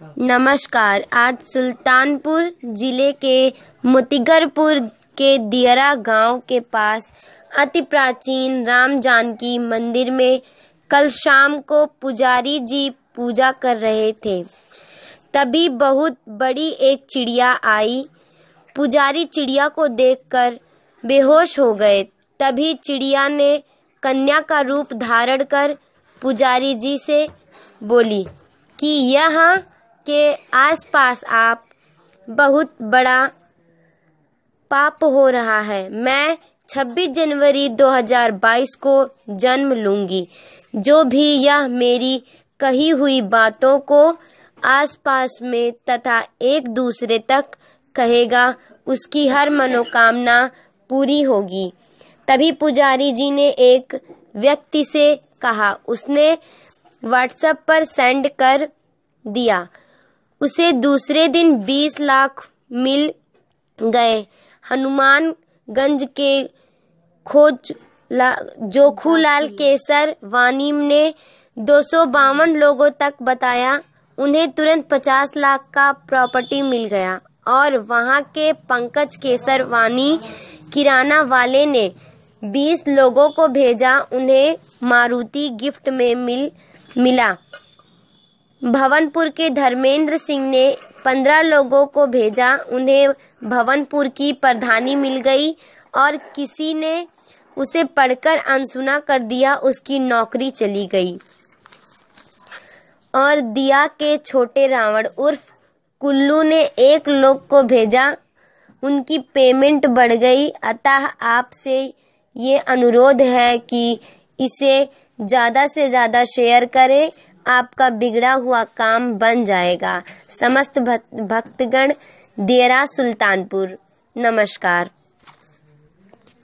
नमस्कार। आज सुल्तानपुर जिले के मोतीगरपुर के दियरा गांव के पास अति प्राचीन राम जानकी मंदिर में कल शाम को पुजारी जी पूजा कर रहे थे। तभी बहुत बड़ी एक चिड़िया आई। पुजारी चिड़िया को देखकर बेहोश हो गए। तभी चिड़िया ने कन्या का रूप धारण कर पुजारी जी से बोली कि यहाँ के आसपास आप बहुत बड़ा पाप हो रहा है। मैं 26 जनवरी 2022 को जन्म लूंगी। जो भी यह मेरी कही हुई बातों को आसपास में तथा एक दूसरे तक कहेगा, उसकी हर मनोकामना पूरी होगी। तभी पुजारी जी ने एक व्यक्ति से कहा। उसने व्हाट्सएप पर सेंड कर दिया। उसे दूसरे दिन 20 लाख मिल गए। हनुमानगंज के जोखूलाल केसर वानीम ने 252 लोगों तक बताया। उन्हें तुरंत 50 लाख का प्रॉपर्टी मिल गया। और वहां के पंकज केसर वानी किराना वाले ने 20 लोगों को भेजा। उन्हें मारुति गिफ्ट में मिला। भवनपुर के धर्मेंद्र सिंह ने 15 लोगों को भेजा। उन्हें भवनपुर की प्रधानी मिल गई। और किसी ने उसे पढ़कर अनसुना कर दिया। उसकी नौकरी चली गई। और दिया के छोटे रावण उर्फ कुल्लू ने 1 लोग को भेजा। उनकी पेमेंट बढ़ गई। अतः आपसे ये अनुरोध है कि इसे ज़्यादा से ज़्यादा शेयर करें। आपका बिगड़ा हुआ काम बन जाएगा। समस्त भक्तगण, दियरा सुल्तानपुर। नमस्कार।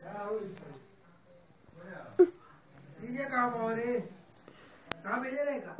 कहाँ भेजे रहेगा?